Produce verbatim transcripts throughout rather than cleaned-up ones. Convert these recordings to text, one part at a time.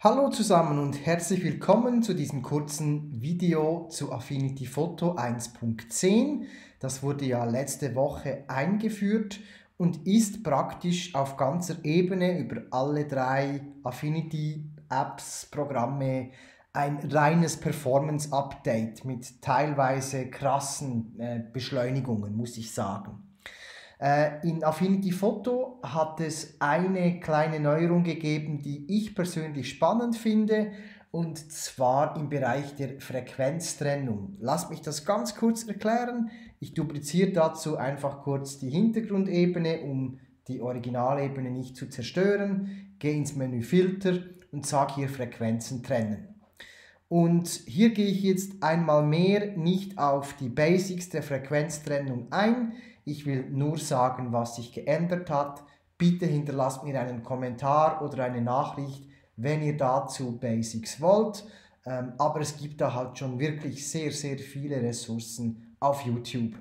Hallo zusammen und herzlich willkommen zu diesem kurzen Video zu Affinity Photo eins Punkt zehn. Das wurde ja letzte Woche eingeführt und ist praktisch auf ganzer Ebene über alle drei Affinity Apps, Programme ein reines Performance-Update mit teilweise krassen äh, Beschleunigungen, muss ich sagen. In Affinity Photo hat es eine kleine Neuerung gegeben, die ich persönlich spannend finde, und zwar im Bereich der Frequenztrennung. Lasst mich das ganz kurz erklären. Ich dupliziere dazu einfach kurz die Hintergrundebene, um die Originalebene nicht zu zerstören. Gehe ins Menü Filter und sage hier Frequenzen trennen. Und hier gehe ich jetzt einmal mehr nicht auf die Basics der Frequenztrennung ein. Ich will nur sagen, was sich geändert hat. Bitte hinterlasst mir einen Kommentar oder eine Nachricht, wenn ihr dazu Basics wollt. Ähm, aber es gibt da halt schon wirklich sehr, sehr viele Ressourcen auf YouTube.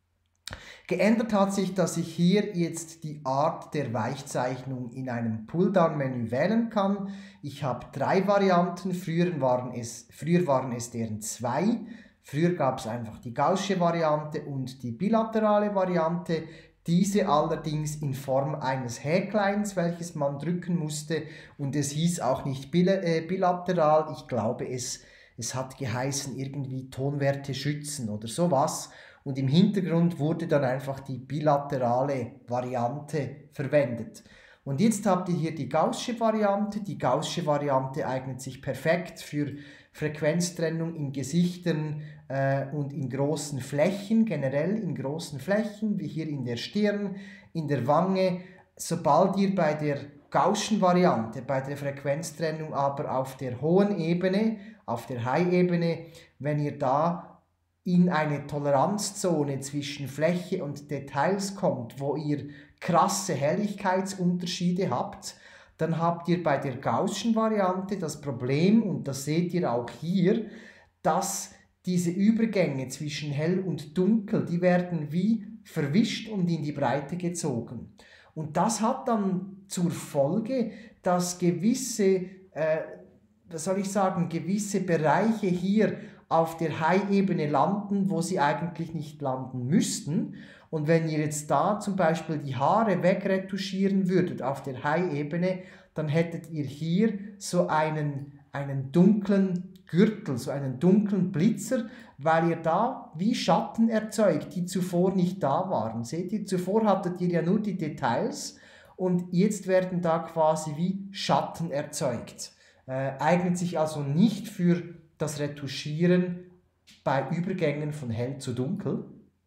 Geändert hat sich, dass ich hier jetzt die Art der Weichzeichnung in einem Pulldown-Menü wählen kann. Ich habe drei Varianten, früher waren es, früher waren es deren zwei. Früher gab es einfach die gaußsche Variante und die bilaterale Variante. Diese allerdings in Form eines Häkleins, welches man drücken musste, und es hieß auch nicht bil äh, bilateral. Ich glaube, es, es hat geheißen irgendwie Tonwerte schützen oder sowas. Und im Hintergrund wurde dann einfach die bilaterale Variante verwendet. Und jetzt habt ihr hier die gaußsche Variante. Die gaußsche Variante eignet sich perfekt für Frequenztrennung in Gesichtern äh, und in großen Flächen, generell in großen Flächen, wie hier in der Stirn, in der Wange. Sobald ihr bei der gaußschen Variante, bei der Frequenztrennung aber auf der hohen Ebene, auf der High-Ebene, wenn ihr da in eine Toleranzzone zwischen Fläche und Details kommt, wo ihr krasse Helligkeitsunterschiede habt, dann habt ihr bei der gaußschen Variante das Problem, und das seht ihr auch hier, dass diese Übergänge zwischen hell und dunkel, die werden wie verwischt und in die Breite gezogen. Und das hat dann zur Folge, dass gewisse, äh, was soll ich sagen, gewisse Bereiche hier auf der High-Ebene landen, wo sie eigentlich nicht landen müssten. Und wenn ihr jetzt da zum Beispiel die Haare wegretuschieren würdet auf der High-Ebene, dann hättet ihr hier so einen, einen dunklen Gürtel, so einen dunklen Blitzer, weil ihr da wie Schatten erzeugt, die zuvor nicht da waren. Seht ihr, zuvor hattet ihr ja nur die Details und jetzt werden da quasi wie Schatten erzeugt. Äh, eignet sich also nicht für das Retuschieren bei Übergängen von hell zu dunkel.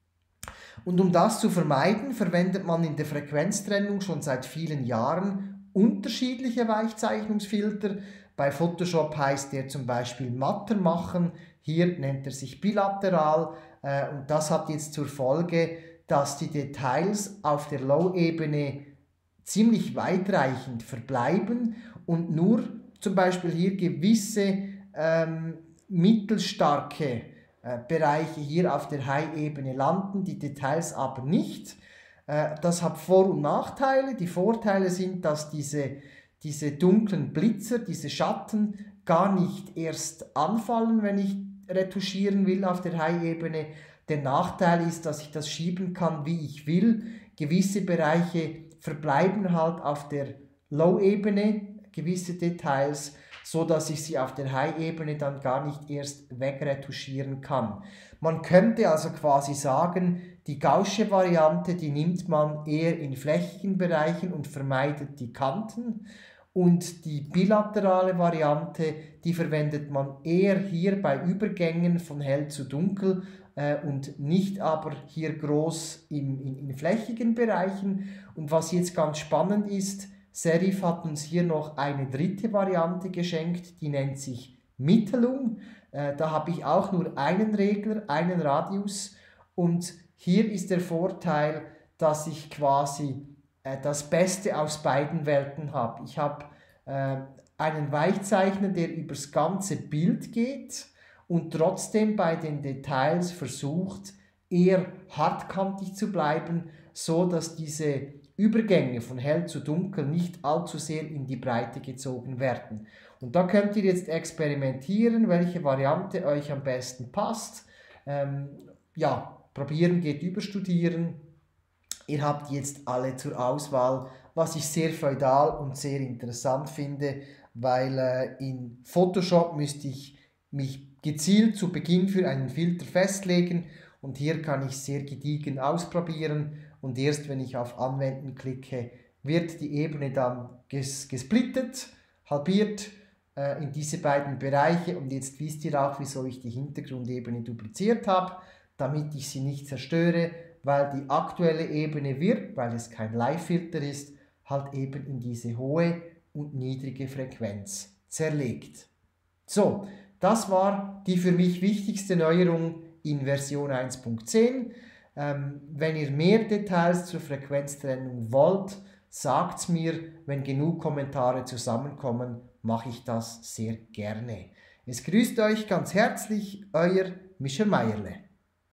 Und um das zu vermeiden, verwendet man in der Frequenztrennung schon seit vielen Jahren unterschiedliche Weichzeichnungsfilter. Bei Photoshop heißt der zum Beispiel matter machen, hier nennt er sich bilateral, äh, und das hat jetzt zur Folge, dass die Details auf der Low-Ebene ziemlich weitreichend verbleiben und nur zum Beispiel hier gewisse ähm, mittelstarke äh, Bereiche hier auf der High-Ebene landen, die Details aber nicht. Äh, das hat Vor- und Nachteile. Die Vorteile sind, dass diese, diese dunklen Blitzer, diese Schatten gar nicht erst anfallen, wenn ich retuschieren will auf der High-Ebene. Der Nachteil ist, dass ich das schieben kann, wie ich will. Gewisse Bereiche verbleiben halt auf der Low-Ebene, gewisse Details, so dass ich sie auf der High-Ebene dann gar nicht erst wegretuschieren kann. Man könnte also quasi sagen, die gaußsche Variante, die nimmt man eher in flächigen Bereichen und vermeidet die Kanten, und die bilaterale Variante, die verwendet man eher hier bei Übergängen von hell zu dunkel äh, und nicht aber hier groß in, in, in flächigen Bereichen. Und was jetzt ganz spannend ist, Serif hat uns hier noch eine dritte Variante geschenkt, die nennt sich Mittelung. Äh, da habe ich auch nur einen Regler, einen Radius, und hier ist der Vorteil, dass ich quasi äh, das Beste aus beiden Welten habe. Ich habe äh, einen Weichzeichner, der übers ganze Bild geht und trotzdem bei den Details versucht, eher hartkantig zu bleiben, so dass diese Übergänge von hell zu dunkel nicht allzu sehr in die Breite gezogen werden. Und da könnt ihr jetzt experimentieren, welche Variante euch am besten passt. Ähm, ja, probieren geht über studieren. Ihr habt jetzt alle zur Auswahl, was ich sehr feudal und sehr interessant finde, weil äh, in Photoshop müsste ich mich gezielt zu Beginn für einen Filter festlegen und hier kann ich sehr gediegen ausprobieren und erst wenn ich auf Anwenden klicke, wird die Ebene dann ges gesplittet, halbiert äh, in diese beiden Bereiche und jetzt wisst ihr auch, wieso ich die Hintergrundebene dupliziert habe, damit ich sie nicht zerstöre, weil die aktuelle Ebene wird, weil es kein Live-Filter ist, halt eben in diese hohe und niedrige Frequenz zerlegt. So, das war die für mich wichtigste Neuerung in Version eins Punkt zehn. Ähm, wenn ihr mehr Details zur Frequenztrennung wollt, sagt es mir. Wenn genug Kommentare zusammenkommen, mache ich das sehr gerne. Es grüßt euch ganz herzlich, euer Mischer Meierle.